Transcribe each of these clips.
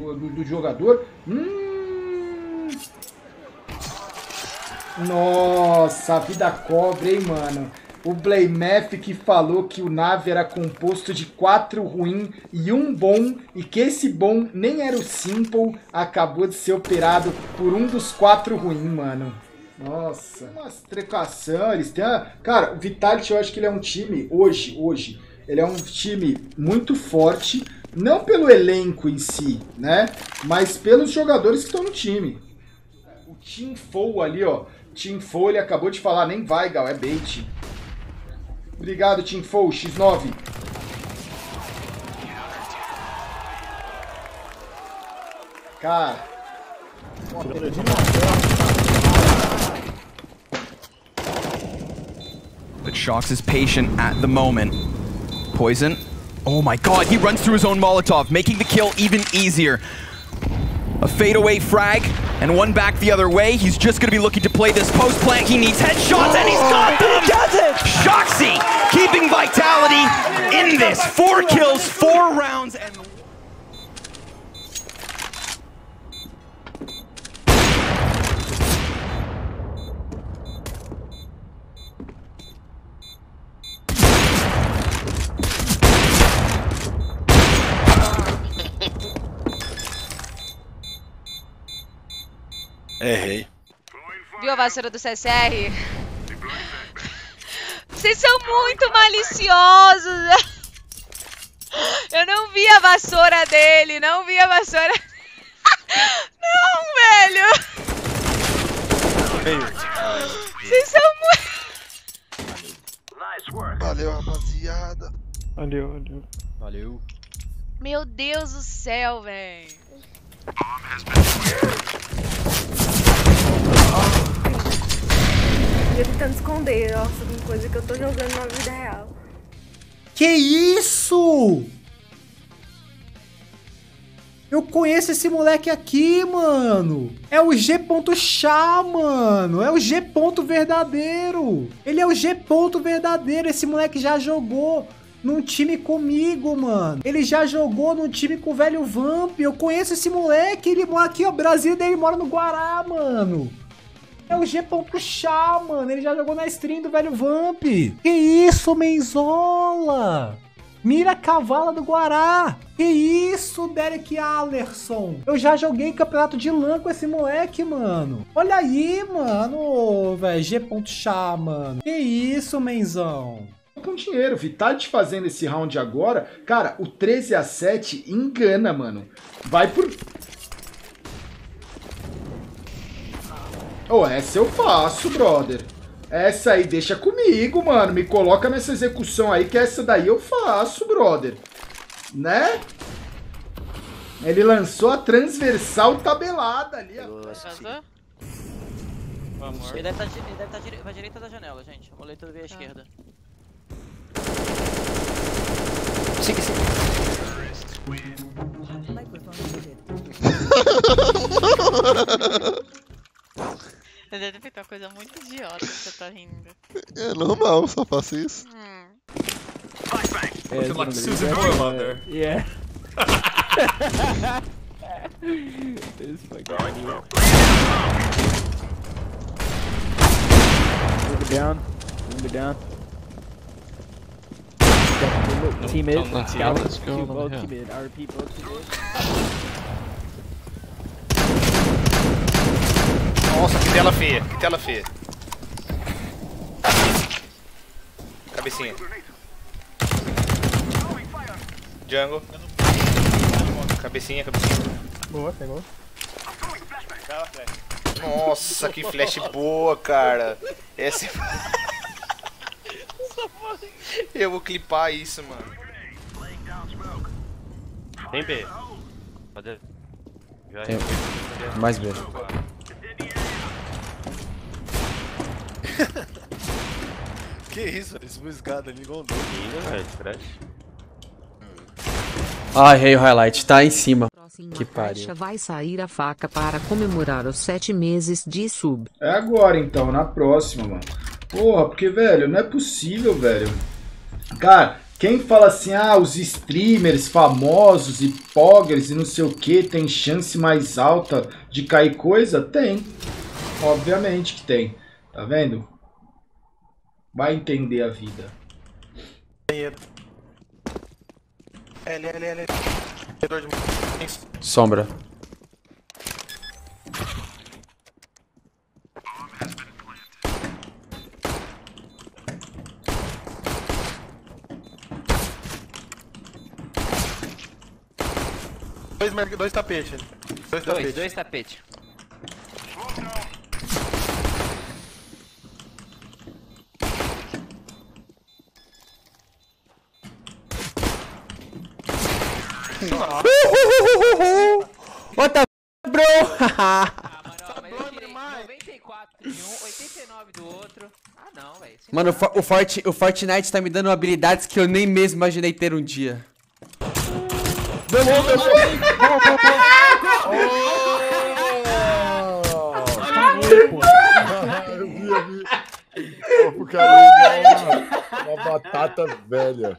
do jogador. Nossa, a vida cobra, hein, mano. O Blaymath que falou que o Na'Vi era composto de 4 ruins e 1 bom, e que esse bom nem era o Simple, acabou de ser operado por um dos 4 ruins, mano. Nossa, umas trecação, eles têm... Cara, o Vitality eu acho que ele é um time, hoje, ele é um time muito forte, não pelo elenco em si, né? Mas pelos jogadores que estão no time. O Team Foe ali, ó, Team Foe, ele acabou de falar, nem vai, Gal, é bait. Obrigado, Team Foe, X9. Cara. But Shox is patient at the moment. Poison. Oh my god, he runs through his own Molotov, making the kill even easier. A fadeaway frag, and one back the other way. He's just going to be looking to play this post plant. He needs headshots, and he's got them! He does it! Shoxy keeping vitality in this. 4 kills, 4 rounds, and... Errei. Viu a vassoura do CSR? Vocês são muito maliciosos. Eu não vi a vassoura dele, não vi a vassoura. Não, velho. Vocês são muito... Valeu, rapaziada. Valeu. Meu Deus do céu, velho. Eu tentando esconder, nossa, uma coisa que eu tô jogando na vida real. Que isso? Eu conheço esse moleque aqui, mano. É o G.Chá, mano. É o G. verdadeiro. Ele é o G. verdadeiro. Esse moleque já jogou num time comigo, mano. Ele já jogou num time com o velho Vamp. Eu conheço esse moleque. Ele mora aqui, ó. Brasil dele mora no Guará, mano. É o G.Chá, mano. Ele já jogou na stream do velho Vamp. Que isso, Menzola? Mira Cavala do Guará. Que isso, Derek Allerson? Eu já joguei campeonato de LAN com esse moleque, mano. Olha aí, mano, velho. G.Chá, mano. Que isso, menzão? Com dinheiro, Vitality fazendo esse round agora, cara, o 13-7 engana, mano. Vai por... Oh, essa eu faço, brother. Essa aí deixa comigo, mano. Me coloca nessa execução aí, que essa daí eu faço, brother. Né? Ele lançou a transversal tabelada ali. Vamos. Ele deve estar pra direita da janela, gente. A moleta veio à esquerda. Siga. Você deve ter uma coisa muito idiota que você tá rindo. É normal, só faço isso. Looking like Susan Boyle out there. Yeah. This fucking idiot. Move it down. Move it down. Team mid. Let's go. Both team mid. RP both team mid. Nossa, que tela feia, que tela feia. Cabecinha. Jungle. Cabecinha. Boa, pegou. Nossa, que flash boa, cara. Essa... Eu vou clipar isso, mano. Tem B. Pode... Tem mais B. Que isso, eles escada ali igual um doido. Ah, errei o highlight, tá em cima. Que pariu. Vai sair a faca para comemorar os 7 meses de sub. É agora então, na próxima, mano. Porra, porque, velho, não é possível, velho. Cara, Quem fala assim, ah, os streamers famosos e poggers e não sei o que tem chance mais alta de cair coisa? Tem. Obviamente que tem. Tá vendo? Vai entender a vida. L. Sombra. Dois tapetes. Dois tapetes. What the bro? Eu tirei 94 de um, 89 do outro. Ah não, velho. Mano, o Fortnite tá me dando habilidades que eu nem mesmo imaginei ter um dia. Eu vi. O cara igual uma batata velha.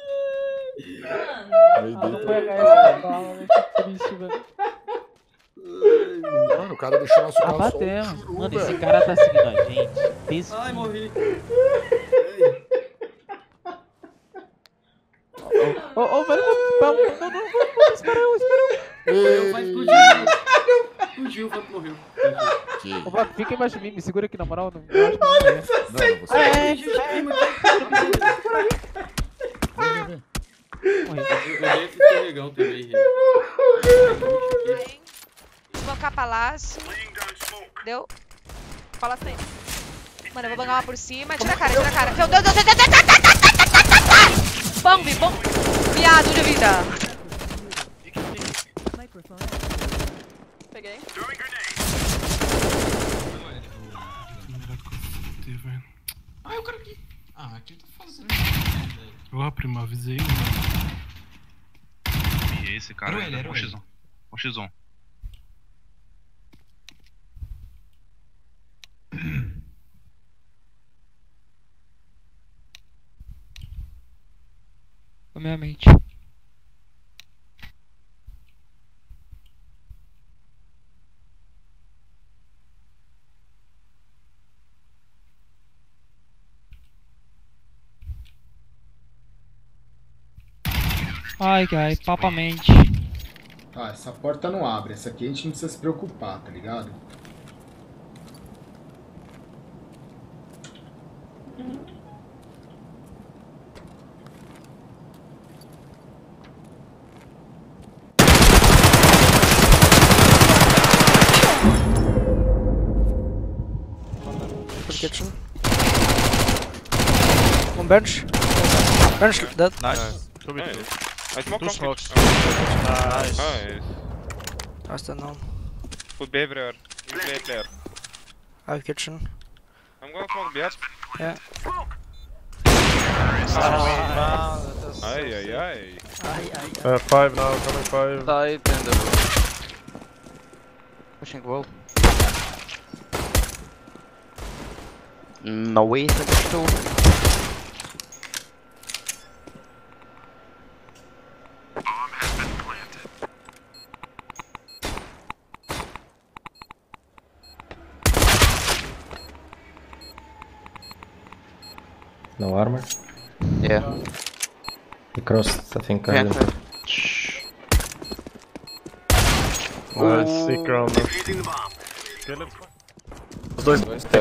Mano, o cara deixou nosso carro batemos. Mano, esse cara tá seguindo a gente. Ai, morri. Ô, velho, não, espera eu. Vai explodir. Explodiu, o Vato morreu. Ô, Vato, fica embaixo de mim, me segura aqui na moral. Olha só, Eu dei esse escorregão também. Bancar palácio. Deu? Palácio tem. Mano, eu vou bancar uma por cima. Tira a cara. Meu Deus. Bombe. Viado de vida. Peguei. Ai, o cara aqui. Ah, o que ele tá fazendo? Ó, primo, avisei. E esse cara aí, o X1. O X1. A minha mente. Ai, papamente. Ah, essa porta não abre. Essa aqui a gente não precisa se preocupar, tá ligado? Kitchen. One bench. Bench dead. Nice. I smoke Two smokes. Nice. Nice then now. Good behavior. You play player. I have kitchen. I'm gonna smoke B. Yeah. Ai. 5 now, coming 5. Side and the pushing wall. No way, two. No armor? Yeah. He crossed, I think. Yeah. Nice, sick round. Os dois.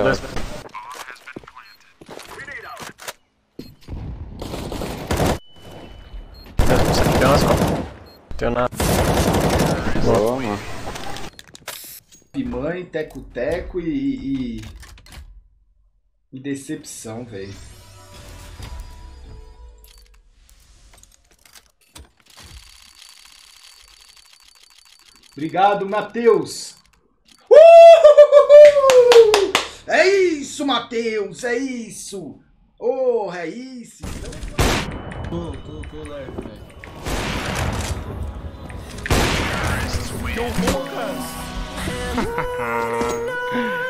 Tem nada. Boa, mano. Mãe, teco-teco e decepção, velho. Obrigado, Matheus. É isso, Matheus, é isso. Oh, é isso. Tô leve, velho. Que horror, cara.